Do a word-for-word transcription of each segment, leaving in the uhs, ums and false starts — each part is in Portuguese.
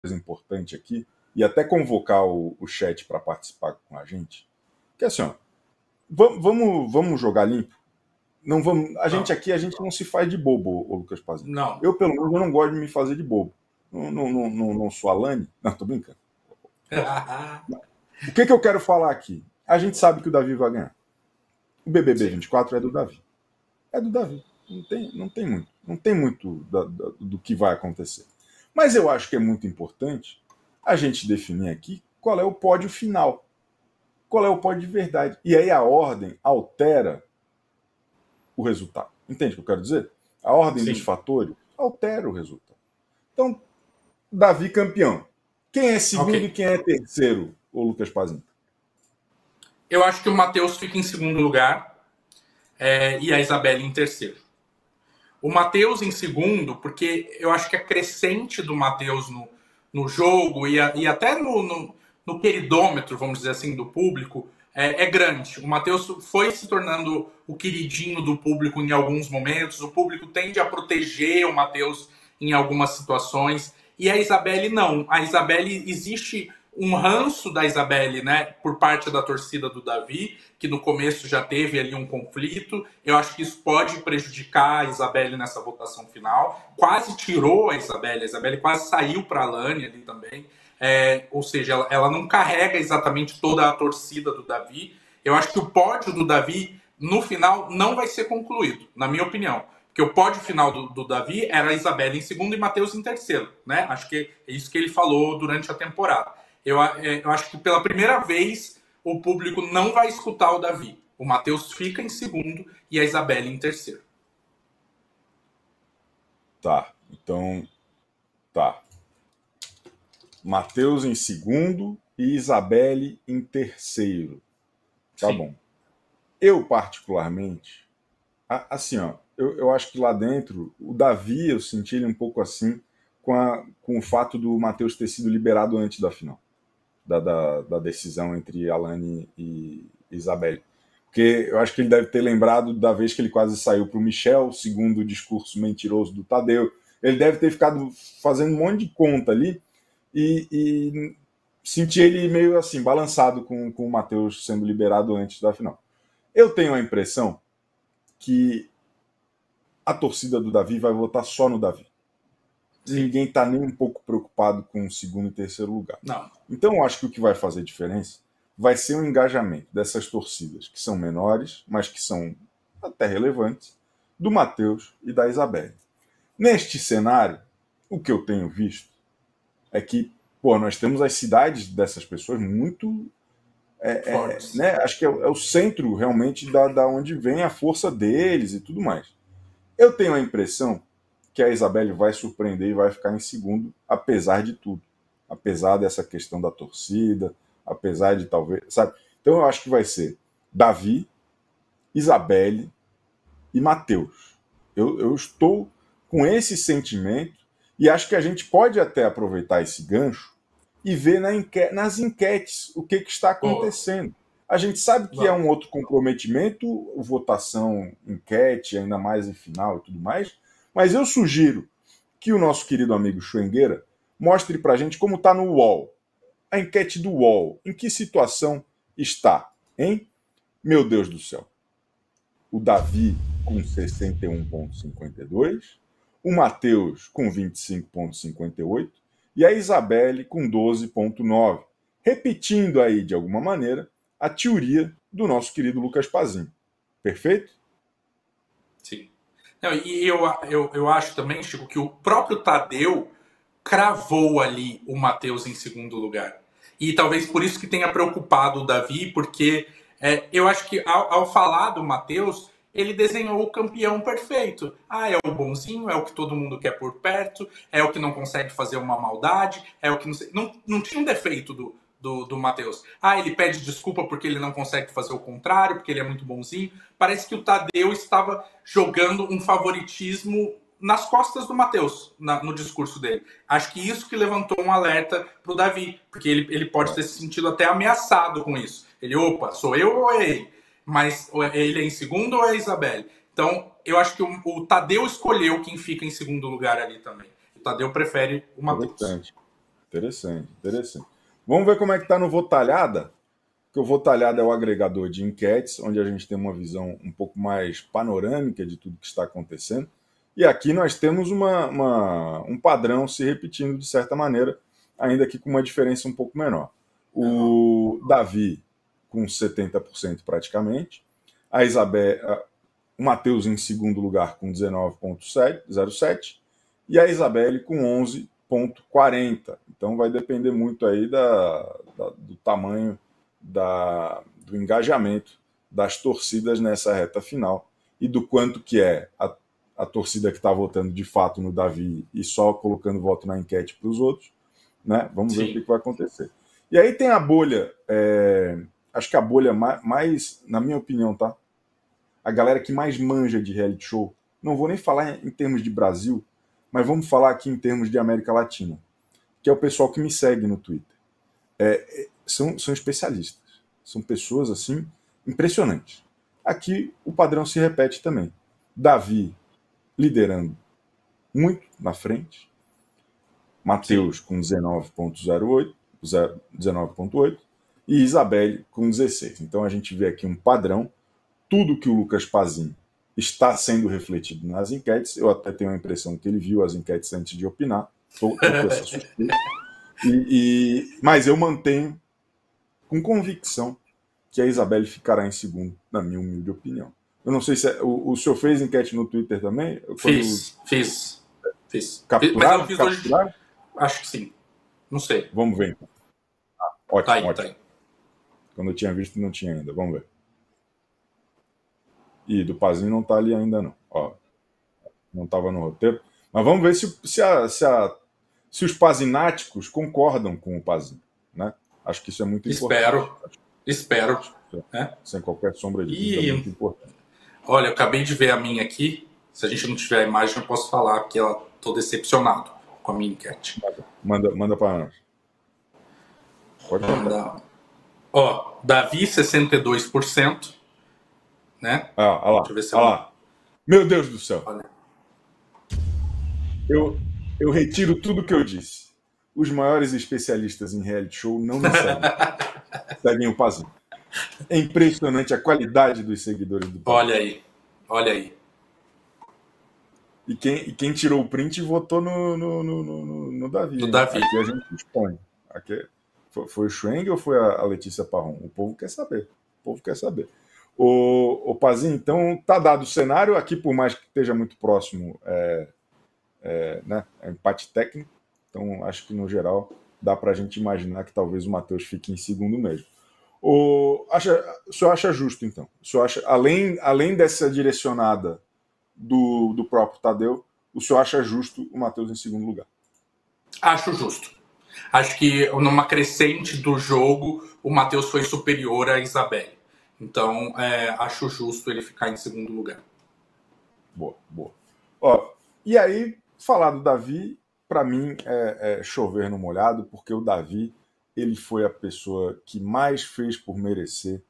importante aqui, e até convocar o, o chat para participar com a gente, que é assim, ó, vamos, vamos, vamos jogar limpo. Não vamos, a gente Não. aqui, a gente não se faz de bobo, ô Lucas Pazinho. Não. Eu, pelo menos, eu não gosto de me fazer de bobo. Não, não, não, não, não sou Alane. Não, tô brincando. O que, que eu quero falar aqui? A gente sabe que o Davi vai ganhar. O B B B vinte e quatro é do Davi. É do Davi. Não tem, não tem muito. Não tem muito da, da, do que vai acontecer. Mas eu acho que é muito importante a gente definir aqui qual é o pódio final. Qual é o pódio de verdade. E aí a ordem altera o resultado. Entende o que eu quero dizer? A ordem Sim. dos fatores altera o resultado. Então, Davi campeão. Quem é segundo okay. e quem é terceiro, o Lucas Pazinho? Eu acho que o Matheus fica em segundo lugar é, e a Isabelle em terceiro. O Matheus em segundo, porque eu acho que a crescente do Matheus no, no jogo e, a, e até no, no, no queridômetro, vamos dizer assim, do público, é, é grande. O Matheus foi se tornando o queridinho do público em alguns momentos. O público tende a proteger o Matheus em algumas situações. E a Isabelle não. A Isabelle, existe um ranço da Isabelle, né, por parte da torcida do Davi, que no começo já teve ali um conflito. Eu acho que isso pode prejudicar a Isabelle nessa votação final. Quase tirou a Isabelle. A Isabelle quase saiu para a Alane ali também. É, ou seja, ela, ela não carrega exatamente toda a torcida do Davi. Eu acho que o pódio do Davi, no final, não vai ser concluído, na minha opinião. Porque o pódio final do, do Davi era a Isabelle em segundo e Matheus em terceiro, né? Acho que é isso que ele falou durante a temporada. Eu, eu acho que pela primeira vez o público não vai escutar o Davi. O Matheus fica em segundo e a Isabelle em terceiro. Tá, então... Tá. Matheus em segundo e Isabelle em terceiro. Tá Sim. bom. Eu, particularmente, assim, ó, eu, eu acho que lá dentro, o Davi, eu senti ele um pouco assim, com, a, com o fato do Matheus ter sido liberado antes da final, da, da, da decisão entre Alane e Isabelle. Porque eu acho que ele deve ter lembrado da vez que ele quase saiu para o Michel, segundo o discurso mentiroso do Tadeu. Ele deve ter ficado fazendo um monte de conta ali, E, e senti ele meio assim, balançado com, com o Matheus sendo liberado antes da final. Eu tenho a impressão que a torcida do Davi vai votar só no Davi. Ninguém está nem um pouco preocupado com o segundo e terceiro lugar. Não. Então eu acho que o que vai fazer diferença vai ser o engajamento dessas torcidas, que são menores, mas que são até relevantes, do Matheus e da Isabelle. Neste cenário, o que eu tenho visto é que, pô, nós temos as cidades dessas pessoas muito... É, é, né? Acho que é, é o centro, realmente, da, da onde vem a força deles e tudo mais. Eu tenho a impressão que a Isabelle vai surpreender e vai ficar em segundo, apesar de tudo. Apesar dessa questão da torcida, apesar de talvez... sabe? Então eu acho que vai ser Davi, Isabelle e Matheus. Eu, eu estou com esse sentimento. E acho que a gente pode até aproveitar esse gancho e ver na enquete, nas enquetes o que, que está acontecendo. A gente sabe que é um outro comprometimento, votação, enquete, ainda mais em final e tudo mais, mas eu sugiro que o nosso querido amigo Schwengueira mostre para a gente como está no U O L. A enquete do U O L, em que situação está, hein? Meu Deus do céu. O Davi com sessenta e um vírgula cinquenta e dois, o Matheus com vinte e cinco vírgula cinquenta e oito e a Isabelle com doze vírgula nove. Repetindo aí, de alguma maneira, a teoria do nosso querido Lucas Pazinho. Perfeito? Sim. Não, e eu, eu, eu acho também, Chico, que o próprio Tadeu cravou ali o Matheus em segundo lugar. E talvez por isso que tenha preocupado o Davi, porque é, eu acho que ao, ao falar do Matheus, ele desenhou o campeão perfeito. Ah, é o bonzinho, é o que todo mundo quer por perto, é o que não consegue fazer uma maldade, é o que não... Não, não tinha um defeito do, do, do Matheus. Ah, ele pede desculpa porque ele não consegue fazer o contrário, porque ele é muito bonzinho. Parece que o Tadeu estava jogando um favoritismo nas costas do Matheus, no discurso dele. Acho que isso que levantou um alerta pro Davi, porque ele, ele pode ter se sentido até ameaçado com isso. Ele, opa, sou eu ou é ele? Mas ele é em segundo ou é a Isabelle? Então, eu acho que o, o Tadeu escolheu quem fica em segundo lugar ali também. O Tadeu prefere o Matheus. Interessante, interessante. Vamos ver como é que está no Votalhada, que o Votalhada é o agregador de enquetes, onde a gente tem uma visão um pouco mais panorâmica de tudo que está acontecendo. E aqui nós temos uma, uma, um padrão se repetindo de certa maneira, ainda que com uma diferença um pouco menor. O Davi com setenta por cento praticamente, a Isabel, o Matheus em segundo lugar com dezenove vírgula zero sete e a Isabelle com onze vírgula quarenta. Então vai depender muito aí da, da, do tamanho da, do engajamento das torcidas nessa reta final e do quanto que é a, a torcida que está votando de fato no Davi e só colocando voto na enquete para os outros, né? Vamos ver Sim. o que, que vai acontecer. E aí tem a bolha, é, acho que a bolha mais, mais, na minha opinião, tá? A galera que mais manja de reality show, não vou nem falar em termos de Brasil, mas vamos falar aqui em termos de América Latina, que é o pessoal que me segue no Twitter. É, são, são especialistas, são pessoas assim impressionantes. Aqui o padrão se repete também. Davi liderando muito na frente, Matheus com dezenove vírgula zero oito, dezenove vírgula oito e Isabelle com dezesseis. Então a gente vê aqui um padrão. Tudo que o Lucas Pazin está sendo refletido nas enquetes. Eu até tenho a impressão que ele viu as enquetes antes de opinar. Estou com essa suspeita. E, e, mas eu mantenho com convicção que a Isabelle ficará em segundo, na minha humilde opinião. Eu não sei se é, o, o senhor fez enquete no Twitter também? Fiz, Quando... fiz. Fiz. Capturaram? Mas eu fiz Capturaram? hoje. Acho que sim. Não sei. Vamos ver então. Ah, ótimo, tá aí, ótimo. Tá aí. Quando eu tinha visto, não tinha ainda. Vamos ver. E do Pazinho não está ali ainda não. Ó, não estava no roteiro. Mas vamos ver se, se, a, se, a, se os pazináticos concordam com o Pazinho, né? Acho que isso é muito Espero. importante. Espero. Espero. É? Sem qualquer sombra de dúvida, e... é muito importante. Olha, eu acabei de ver a minha aqui. Se a gente não tiver a imagem, eu posso falar que eu estou decepcionado com a minha enquete. Manda, manda para nós. Pode mandar. Ó, Davi, sessenta e dois por cento. Né? Ah, olha lá, Deixa eu ver se olha eu... lá. Meu Deus do céu. Olha. Eu, eu retiro tudo que eu disse. Os maiores especialistas em reality show não me seguem. Seguem o Pazinho. É impressionante a qualidade dos seguidores do Pazinho. Olha aí, olha aí. E quem, e quem tirou o print votou no, no, no, no, no Davi. No Davi. Aqui a gente expõe. Aqui, foi, foi o Schweng ou foi a, a Letícia Parron? O povo quer saber. O povo quer saber. O, o Pazinho, então, tá dado o cenário. Aqui, por mais que esteja muito próximo, é, é, né, é empate técnico. Então, acho que, no geral, dá para a gente imaginar que talvez o Matheus fique em segundo mesmo. O, acha, o senhor acha justo, então? O senhor acha, além, além dessa direcionada do, do próprio Tadeu, o senhor acha justo o Matheus em segundo lugar? Acho justo. Acho que, numa crescente do jogo, o Matheus foi superior à Isabelle. Então, é, acho justo ele ficar em segundo lugar. Boa, boa. Ó, e aí, falar do Davi, para mim, é, é chover no molhado, porque o Davi, ele foi a pessoa que mais fez por merecer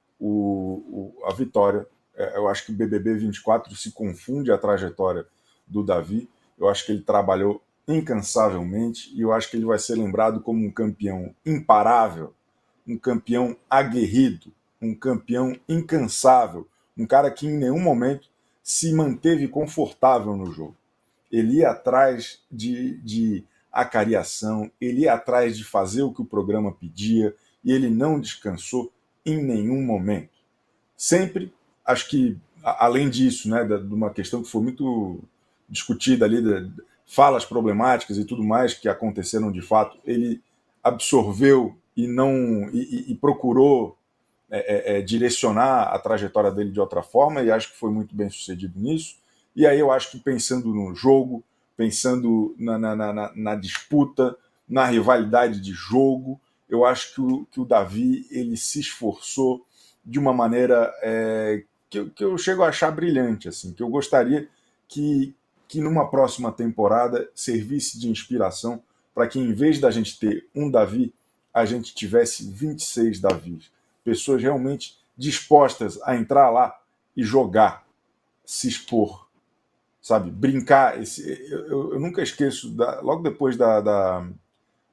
o, o, a vitória. É, eu acho que o B B B vinte e quatro se confunde a trajetória do Davi. Eu acho que ele trabalhou incansavelmente e eu acho que ele vai ser lembrado como um campeão imparável, um campeão aguerrido, um campeão incansável, um cara que em nenhum momento se manteve confortável no jogo. Ele ia atrás de, de acariação, ele ia atrás de fazer o que o programa pedia e ele não descansou em nenhum momento. Sempre, acho que, além disso, né, de uma questão que foi muito discutida ali, de falas problemáticas e tudo mais que aconteceram de fato, ele absorveu e, não, e, e, e procurou É, é, direcionar a trajetória dele de outra forma e acho que foi muito bem sucedido nisso. E aí eu acho que pensando no jogo, pensando na, na, na, na disputa, na rivalidade de jogo, eu acho que o, que o Davi ele se esforçou de uma maneira é, que, eu, que eu chego a achar brilhante, assim, que eu gostaria que, que numa próxima temporada servisse de inspiração para que em vez da gente ter um Davi, a gente tivesse vinte e seis Davis. Pessoas realmente dispostas a entrar lá e jogar, se expor, sabe? Brincar. Esse, eu, eu nunca esqueço, da, logo depois da, da,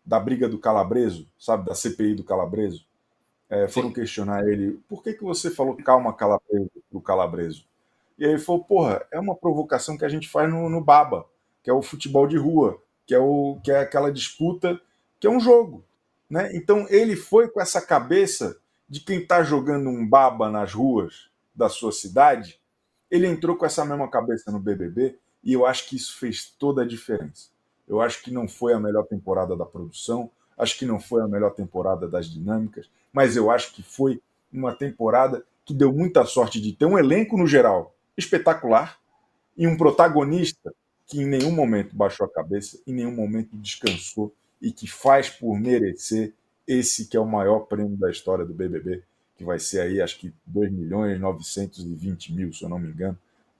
da briga do Calabreso, sabe, da C P I do Calabreso, é, foram Sim. questionar ele, por que, que você falou calma Calabreso pro Calabreso? E aí ele falou, porra, é uma provocação que a gente faz no, no Baba, que é o futebol de rua, que é, o, que é aquela disputa, que é um jogo. Né? Então ele foi com essa cabeça de quem está jogando um Baba nas ruas da sua cidade, ele entrou com essa mesma cabeça no B B B e eu acho que isso fez toda a diferença. Eu acho que não foi a melhor temporada da produção, acho que não foi a melhor temporada das dinâmicas, mas eu acho que foi uma temporada que deu muita sorte de ter um elenco no geral espetacular e um protagonista que em nenhum momento baixou a cabeça, em nenhum momento descansou e que faz por merecer esse que é o maior prêmio da história do B B B, que vai ser aí, acho que dois milhões novecentos e vinte mil, se eu não me engano.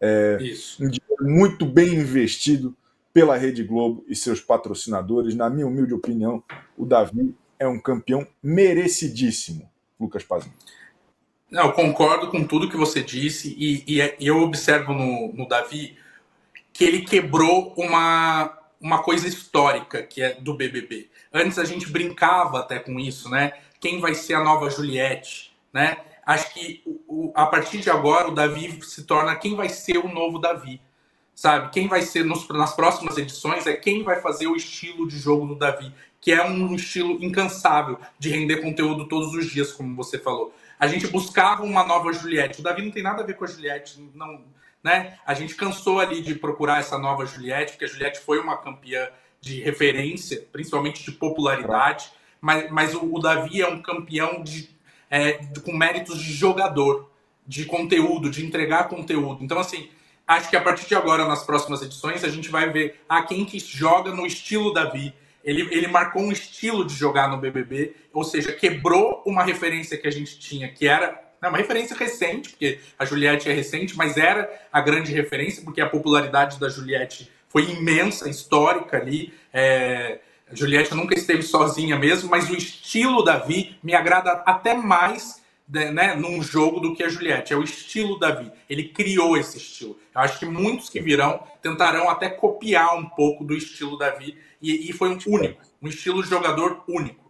É Isso. um dinheiro muito bem investido pela Rede Globo e seus patrocinadores. Na minha humilde opinião, o Davi é um campeão merecidíssimo, Lucas Pazinho. Não, eu concordo com tudo que você disse e, e eu observo no, no Davi que ele quebrou uma, uma coisa histórica que é do B B B. Antes a gente brincava até com isso, né? Quem vai ser a nova Juliette, né? Acho que o, o, a partir de agora o Davi se torna quem vai ser o novo Davi, sabe? Quem vai ser nos, nas próximas edições é quem vai fazer o estilo de jogo do Davi, que é um estilo incansável de render conteúdo todos os dias, como você falou. A gente buscava uma nova Juliette. O Davi não tem nada a ver com a Juliette, não, né? A gente cansou ali de procurar essa nova Juliette, porque a Juliette foi uma campeã de referência, principalmente de popularidade, mas, mas o, o Davi é um campeão de, é, de, com méritos de jogador, de conteúdo, de entregar conteúdo. Então, assim, acho que a partir de agora, nas próximas edições, a gente vai ver a ah, quem que joga no estilo Davi. Ele, ele marcou um estilo de jogar no B B B, ou seja, quebrou uma referência que a gente tinha, que era não, uma referência recente, porque a Juliette é recente, mas era a grande referência, porque a popularidade da Juliette foi imensa, histórica ali. É, a Juliette nunca esteve sozinha mesmo, mas o estilo Davi me agrada até mais, né, num jogo do que a Juliette. É o estilo Davi. Ele criou esse estilo. Eu acho que muitos que virão tentarão até copiar um pouco do estilo Davi. E, e foi um único. Um estilo de jogador único.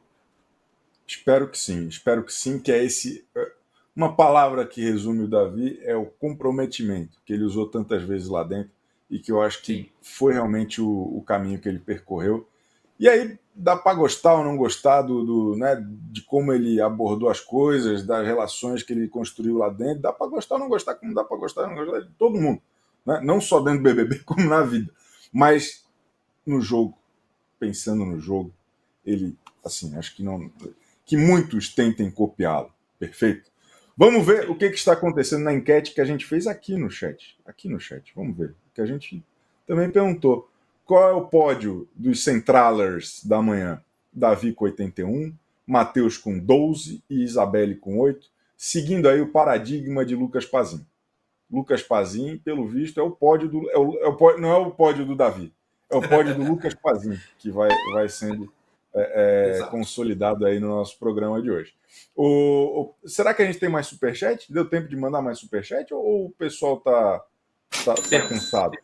Espero que sim. Espero que sim, que é esse... Uma palavra que resume o Davi é o comprometimento, que ele usou tantas vezes lá dentro e que eu acho que sim, foi realmente o, o caminho que ele percorreu. E aí dá para gostar ou não gostar do, do, né, de como ele abordou as coisas, das relações que ele construiu lá dentro. Dá para gostar ou não gostar, como dá para gostar ou não gostar de todo mundo. Né? Não só dentro do B B B, como na vida. Mas no jogo, pensando no jogo, ele, assim, acho que não... que muitos tentem copiá-lo. Perfeito? Vamos ver o que, que está acontecendo na enquete que a gente fez aqui no chat. Aqui no chat, vamos ver. Que a gente também perguntou. Qual é o pódio dos Centralers da manhã? Davi com oitenta e um, Matheus com doze e Isabelle com oito, seguindo aí o paradigma de Lucas Pazin. Lucas Pazin, pelo visto, é o pódio do. É o, é o, não é o pódio do Davi, é o pódio do Lucas Pazin, que vai, vai sendo é, é, consolidado aí no nosso programa de hoje. O, o, será que a gente tem mais superchat? Deu tempo de mandar mais superchat ou, ou o pessoal tá, tá, tá cansado?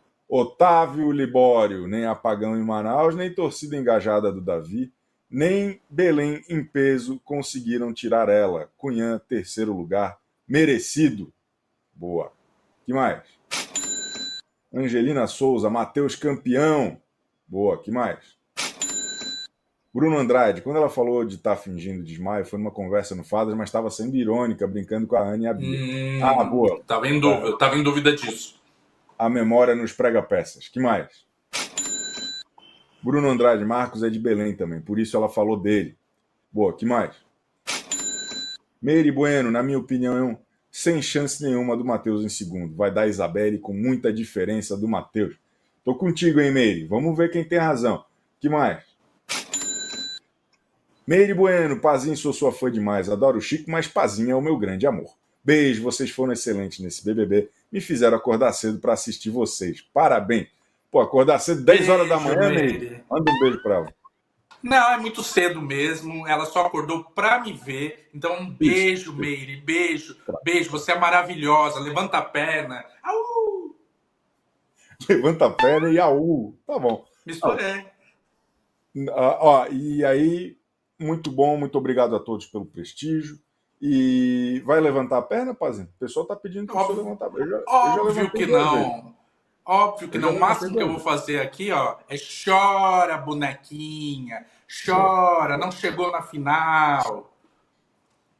Otávio Libório, nem apagão em Manaus, nem torcida engajada do Davi, nem Belém em peso conseguiram tirar ela. Cunhã, terceiro lugar, merecido. Boa. Que mais? Angelina Souza, Matheus campeão. Boa. Que mais? Bruno Andrade, quando ela falou de estar tá fingindo desmaio, foi numa conversa no Fadas, mas estava sendo irônica, brincando com a Ana e a Bia. Hum, ah, boa. Estava em dúvida, eu estava em dúvida disso. A memória nos prega peças. Que mais? Bruno Andrade Marcos é de Belém também, por isso ela falou dele. Boa, que mais? Meire Bueno, na minha opinião, sem chance nenhuma do Matheus em segundo. Vai dar Isabelle com muita diferença do Matheus. Tô contigo, hein, Meire? Vamos ver quem tem razão. Que mais? Meire Bueno, Pazinho, sou sua fã demais. Adoro o Chico, mas Pazinho é o meu grande amor. Beijo, vocês foram excelentes nesse B B B. Me fizeram acordar cedo para assistir vocês. Parabéns. Pô, acordar cedo, dez horas da manhã, Meire. Manda um beijo para ela. Não, é muito cedo mesmo. Ela só acordou para me ver. Então, um beijo, Isso. Meire. Beijo. Beijo. Você é maravilhosa. Levanta a perna. Au! Levanta a perna e au. Tá bom. Misturei. Ah, ó, e aí, muito bom, muito obrigado a todos pelo prestígio. E vai levantar a perna, Pazinho? O pessoal tá pedindo para você Óbvio, levantar. Eu já, eu já óbvio levantei que duas vezes. não. Óbvio que Eu já não. O levantei máximo que eu duas vou vezes. fazer aqui, ó, é chora, bonequinha. Boa, Chora, não boa. chegou na final.